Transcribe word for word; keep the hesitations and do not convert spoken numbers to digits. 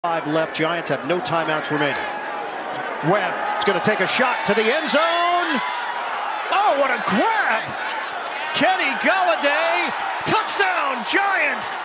Five left. Giants have no timeouts remaining. Webb is going to take a shot to the end zone. Oh, what a grab! Kenny Golladay, touchdown Giants!